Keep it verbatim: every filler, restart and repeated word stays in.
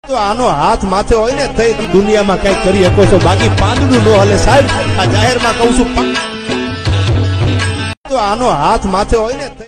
તો આનો હાથ માથે હોય ને થઈ દુનિયામાં કઈ કરી શકો છો, બાકી પાંદડું નો હલે સાહેબ. આ જાહેરમાં કહું છું, તો આનો હાથ માથે હોય ને